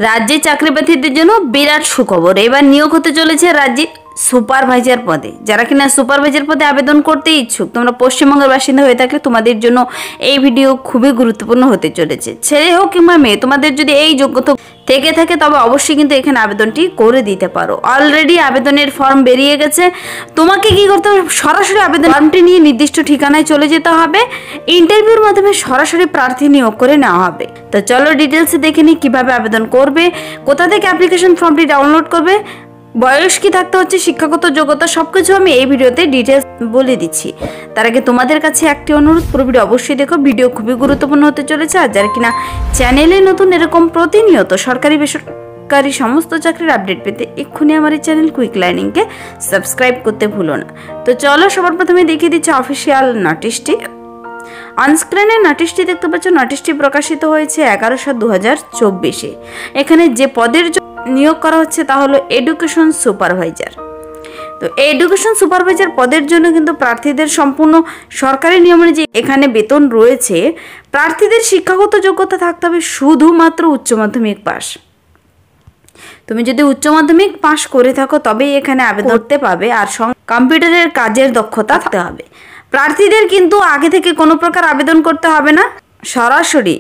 রাজ্যে চাকরিপ্রার্থীদের জন্য বিরাট সুখবর। এবার নিয়োগ হতে চলেছে রাজ্যে সুপারভাইজার পদে। যারা কিনা সুপারভাইজার পদে আবেদন করতে ইচ্ছুক, তোমরা পশ্চিমবঙ্গের বাসিন্দা হয়ে থাকলে তোমাদের জন্য এই ভিডিও খুবই গুরুত্বপূর্ণ হতে চলেছে। ছেলে হোক কিংবা মেয়ে, তোমাদের যদি এই যোগ্যতা থেকে থাকে তবে অবশ্যই কিন্তু এখানে আবেদনটি করে দিতে পারো। অলরেডি আবেদনের ফর্ম বেরিয়ে গেছে। তোমাকে কি করতে হবে? সরাসরি আবেদন ফর্মটি নিয়ে নির্দিষ্ট ঠিকানায় চলে যেতে হবে। ইন্টারভিউর মাধ্যমে সরাসরি প্রার্থী নিয়োগ করে নেওয়া হবে। তো চলো ডিটেলসে দেখে নিই কিভাবে আবেদন করবে, কোথা থেকে অ্যাপ্লিকেশন ফর্মটি ডাউনলোড করবে, বয়স কি থাকতে হচ্ছে, শিক্ষাগত যোগ্যতা, সবকিছু আমি এই ভিডিওতে ডিটেলস বলে দিচ্ছি। তার আগে তোমাদের কাছে একটি অনুরোধ, পুরো ভিডিও অবশ্যই দেখো। ভিডিও খুবই গুরুত্বপূর্ণ হতে চলেছে। আর যারা কিনা চ্যানেলে নতুন এরকম প্রতিনিয়ত সরকারি বেসরকারি সমস্ত চাকরির আপডেট পেতে এক্ষুনি আমার এই চ্যানেল কুইক লার্নিংকে সাবস্ক্রাইব করতে ভুলো না। তো চলো সবার প্রথমে দেখিয়ে দিচ্ছি অফিসিয়াল নোটিশটি। অনস্ক্রিনে নোটিশটি দেখতে পাচ্ছ। নোটিশটি প্রকাশিত হয়েছে 11/7/2024-এ। এখানে যে পদের নিয়োগ করা হচ্ছে তা হলো এডুকেশন সুপারভাইজার। তো এডুকেশন সুপারভাইজার পদের জন্য কিন্তু প্রার্থীদের সম্পূর্ণ সরকারি নিয়ম অনুযায়ী এখানে বেতন রয়েছে। প্রার্থীদের শিক্ষাগত যোগ্যতা থাকতে হবে শুধুমাত্র উচ্চ মাধ্যমিক পাস। তুমি যদি উচ্চ মাধ্যমিক পাস করে থাকো তবেই এখানে আবেদন করতে পাবে। আর কম্পিউটারের কাজের দক্ষতা থাকতে হবে। প্রার্থীদের কিন্তু আগে থেকে কোনো প্রকার আবেদন করতে হবে না। সরাসরি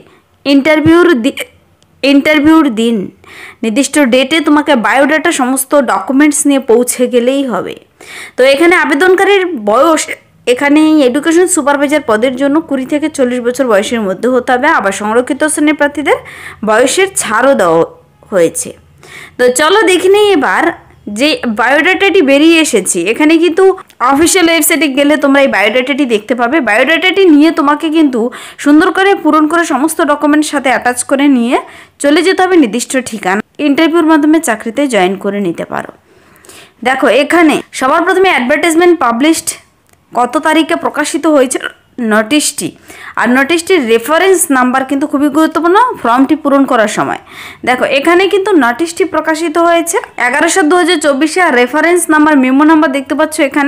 ইন্টারভিউর দিন নির্দিষ্ট ডেটে তোমাকে বায়োডাটা সমস্ত ডকুমেন্টস নিয়ে পৌঁছে গেলেই হবে। তো এখানে আবেদনকারীর বয়স এখানে এডুকেশন সুপারভাইজার পদের জন্য 20 থেকে 40 বছর বয়সের মধ্যে হতে হবে। আবার সংরক্ষিত শ্রেণীর প্রার্থীদের বয়সের ছাড়ও দেওয়া হয়েছে। তো চলো দেখে নিই এবার যে বায়োডাটাটি বেরিয়ে এসেছে। এখানে কিন্তু অফিসিয়াল ওয়েবসাইটে গেলে তোমরা এই বায়োডাটাটি দেখতে পাবে। বায়োডাটাটি নিয়ে তোমাকে কিন্তু সুন্দর করে পূরণ করে সমস্ত ডকুমেন্টের সাথে অ্যাটাচ করে নিয়ে চলে যেতে হবে নির্দিষ্ট ঠিকানা। ইন্টারভিউর মাধ্যমে চাকরিতে জয়েন করে নিতে পারো। দেখো এখানে সবার প্রথমে অ্যাডভার্টাইজমেন্ট পাবলিশড কত তারিখে প্রকাশিত হয়েছে নোটিশটি। আর নোটিশটির রেফারেন্স নাম্বার কিন্তু খুবই গুরুত্বপূর্ণ ফর্মটি পূরণ করার সময়। দেখো এখানে কিন্তু নোটিশটি প্রকাশিত হয়েছে 11/7/2024-এ। আর রেফারেন্স নাম্বার মেমো নাম্বার দেখতে পাচ্ছ এখানে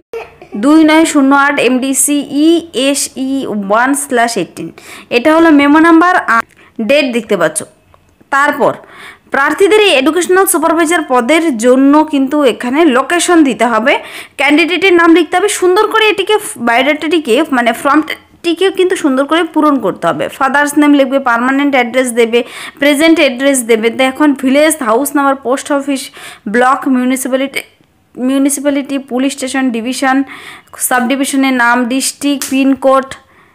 2908 MDC ESE 1/18। এটা হলো মেমো নাম্বার। আর ডেট দেখতে পাচ্ছ। তারপর প্রার্থীদের এই এডুকেশনাল সুপারভাইজার পদের জন্য কিন্তু এখানে লোকেশন দিতে হবে। ক্যান্ডিডেটের নাম লিখতে হবে সুন্দর করে। এটিকে বায়োডাটাটিকে মানে ফর্মটিকেও কিন্তু সুন্দর করে পূরণ করতে হবে। ফাদার্স নেম লিখবে, পার্মানেন্ট অ্যাড্রেস দেবে, প্রেজেন্ট অ্যাড্রেস দেবে। এখন village, house number, post office, block, municipality, police station, division, sub ডিভিশনের নাম, ডিস্ট্রিক্ট, পিনকোড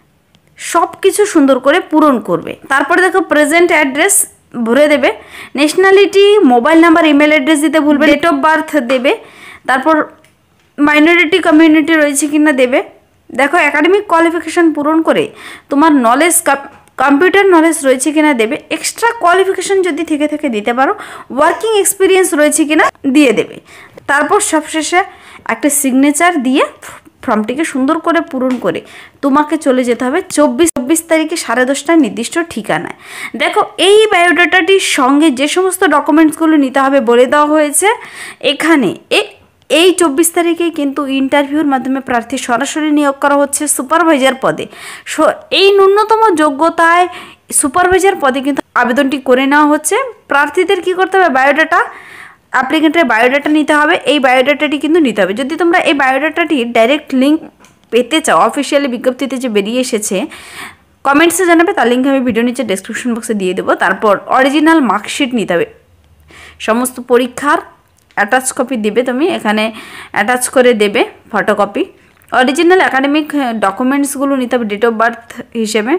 সব কিছু সুন্দর করে পূরণ করবে। তারপরে দেখো প্রেজেন্ট অ্যাড্রেস ভরে দেবে। Nationality, mobile number, email address দিতে ভুলবে। ডেট অফ বার্থ দেবে। তারপর মাইনরিটি কমিউনিটি রয়েছে কিনা দেবে। দেখো একাডেমিক কোয়ালিফিকেশান পূরণ করে তোমার নলেজ, কম্পিউটার নলেজ রয়েছে কিনা দেবে। এক্সট্রা কোয়ালিফিকেশান যদি থেকে থাকে দিতে পারো। ওয়ার্কিং এক্সপিরিয়েন্স রয়েছে কিনা দিয়ে দেবে। তারপর সবশেষে একটা সিগনেচার দিয়ে ফর্মটিকে সুন্দর করে পূরণ করে তোমাকে চলে যেতে হবে 24 তারিখে 10:30 নির্দিষ্ট ঠিকানায়। দেখো এই বায়োডাটাটির সঙ্গে যে সমস্ত ডকুমেন্টসগুলো নিতে হবে বলে দেওয়া হয়েছে এখানে। এই 24 তারিখে কিন্তু ইন্টারভিউর মাধ্যমে প্রার্থী সরাসরি নিয়োগ করা হচ্ছে সুপারভাইজার পদে। এই ন্যূনতম যোগ্যতায় সুপারভাইজার পদে কিন্তু আবেদনটি করে নেওয়া হচ্ছে। প্রার্থীদের কি করতে হবে? বায়োডাটা, অ্যাপ্লিকেন্টের বায়োডাটা নিতে হবে। এই বায়োডাটাটি কিন্তু নিতে হবে। যদি তোমরা এই বায়োডাটাটির ডাইরেক্ট লিঙ্ক পেতে চাও, অফিসিয়ালি বিজ্ঞপ্তিতে যে বেরিয়ে এসেছে কমেন্টসে জানাবে, তার লিঙ্ক আমি ভিডিও নিচে ডেসক্রিপশন বক্সে দিয়ে দেবো। তারপর অরিজিনাল মার্কশিট নিতে হবে। সমস্ত পরীক্ষার অ্যাটাচ কপি দেবে, তুমি এখানে অ্যাটাচ করে দেবে ফটোকপি। অরিজিনাল একাডেমিক ডকুমেন্টসগুলো নিতে হবে ডেট অফ বার্থ হিসেবে।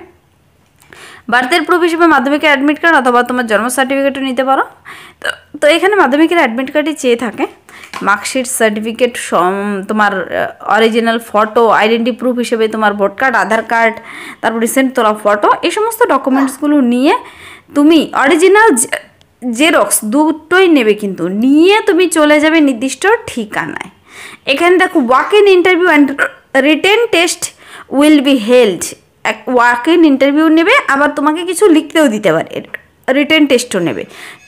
বার্থের প্রুফ হিসেবে মাধ্যমিকের অ্যাডমিট কার্ড অথবা তোমার জন্ম সার্টিফিকেটও নিতে পারো। তো এখানে মাধ্যমিকের অ্যাডমিট কার্ডই চেয়ে থাকে। মার্কশিট, সার্টিফিকেট, তোমার অরিজিনাল ফটো, আইডেন্টি প্রুফ হিসেবে তোমার ভোট কার্ড, আধার কার্ড, তারপর রিসেন্ট তোলা ফটো, এই সমস্ত ডকুমেন্টসগুলো নিয়ে তুমি অরিজিনাল জেরক্স দুটোই নেবে কিন্তু নিয়ে তুমি চলে যাবে নির্দিষ্ট ঠিকানায়। এখানে দেখো walk in interview and written test will be held. এক ওয়াক ইন ইন্টারভিউ নেবে, আবার তোমাকে কিছু লিখতেও দিতে পারে। রিটেন টেস্টও নেবে।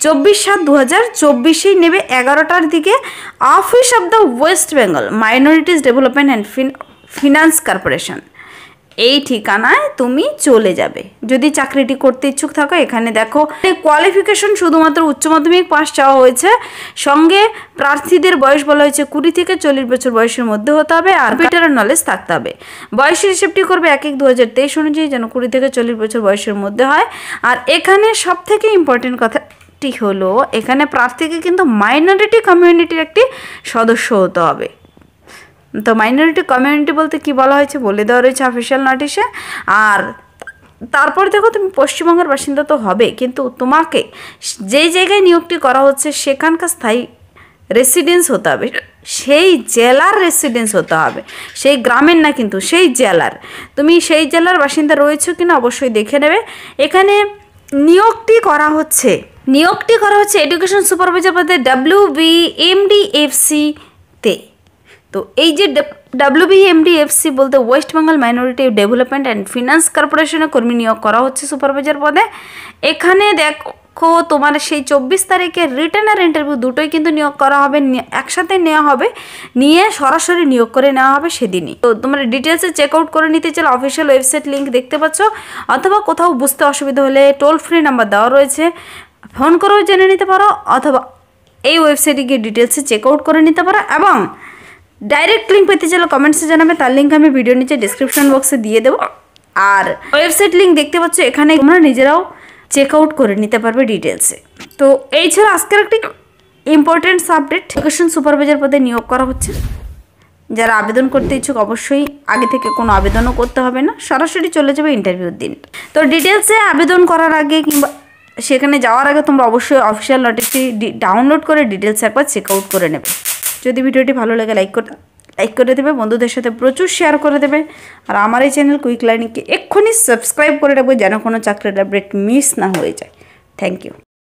24/7/2024 নেবে 11টার দিকে। Office of the West Bengal minorities development and finance corporation, এই ঠিকানায় তুমি চলে যাবে যদি চাকরিটি করতে ইচ্ছুক থাকো। এখানে দেখো কোয়ালিফিকেশন শুধুমাত্র উচ্চ মাধ্যমিক পাস চাওয়া হয়েছে, সঙ্গে প্রার্থীদের বয়স বলা হয়েছে 20 থেকে 40 বছর বয়সের মধ্যে হতে হবে, আর কম্পিউটার নলেজ থাকতে হবে। বয়সের হিসেবটি করবে 1/1/2023 অনুযায়ী, যেন 20 থেকে 40 বছর বয়সের মধ্যে হয়। আর এখানে সব থেকে ইম্পর্টেন্ট কথাটি হলো, এখানে প্রার্থীকে কিন্তু মাইনরিটি কমিউনিটির একটি সদস্য হতে হবে। তো মাইনরিটি কমিউনিটি বলতে কি বলা হয়েছে বলে দেওয়া রয়েছে অফিসিয়াল নোটিশে। আর তারপর দেখো তুমি পশ্চিমবঙ্গের বাসিন্দা তো হবে, কিন্তু তোমাকে যেই জায়গায় নিয়োগটি করা হচ্ছে সেখানকার স্থায়ী রেসিডেন্স হতে হবে, সেই জেলার রেসিডেন্স হতে হবে, সেই গ্রামের না, কিন্তু সেই জেলার। তুমি সেই জেলার বাসিন্দা রয়েছো কিনা অবশ্যই দেখে নেবে। এখানে নিয়োগটি করা হচ্ছে এডুকেশন সুপারভাইজার পদে WBMDFC তে। তো এই যে WBMDFC বলতে West Bengal minority development and finance কর্পোরেশনে কর্মী নিয়োগ করা হচ্ছে সুপারভাইজার পদে। এখানে দেখো তোমার সেই 24 তারিখে রিটেন আর ইন্টারভিউ দুটোই কিন্তু নিয়োগ করা হবে, একসাথে নেওয়া হবে, নিয়ে সরাসরি নিয়োগ করে নেওয়া হবে সেদিনই। তো তোমরা ডিটেলসে চেক আউট করে নিতে চাইলে অফিসিয়াল ওয়েবসাইট লিঙ্ক দেখতে পাচ্ছ, অথবা কোথাও বুঝতে অসুবিধা হলে টোল ফ্রি নাম্বার দেওয়া রয়েছে, ফোন করেও জেনে নিতে পারো, অথবা এই ওয়েবসাইটে গিয়ে ডিটেলসে চেক আউট করে নিতে পারো। এবং ডাইরেক্ট লিঙ্ক পেতে চাইলে কমেন্টসে জানাবে, তার লিঙ্ক আমি ভিডিও নিচে ডিসক্রিপশন বক্সে দিয়ে দেবো। আর ওয়েবসাইট লিঙ্ক দেখতে পাচ্ছ, এখানে তোমরা নিজেরাও চেক আউট করে নিতে পারবে ডিটেলসে। তো এই ছিল আজকের একটি ইম্পর্টেন্ট আপডেট। এডুকেশন সুপারভাইজার পদে নিয়োগ করা হচ্ছে। যারা আবেদন করতে ইচ্ছুক অবশ্যই আগে থেকে কোনো আবেদনও করতে হবে না, সরাসরি চলে যাবে ইন্টারভিউর দিন। তো ডিটেলসে আবেদন করার আগে কিংবা সেখানে যাওয়ার আগে তোমরা অবশ্যই অফিসিয়াল নোটিশটি ডাউনলোড করে ডিটেলসে একবার চেক আউট করে নেবে। যদি ভিডিওটি ভালো লাগে লাইক করে দেবে, বন্ধুদের সাথে প্রচুর শেয়ার করে দেবে। আর আমার এই চ্যানেল কুইক লার্নিংকে এক্ষুনি সাবস্ক্রাইব করে রাখবে, যেন কোনো চাকরির আপডেট মিস না হয়ে যায়। Thank you.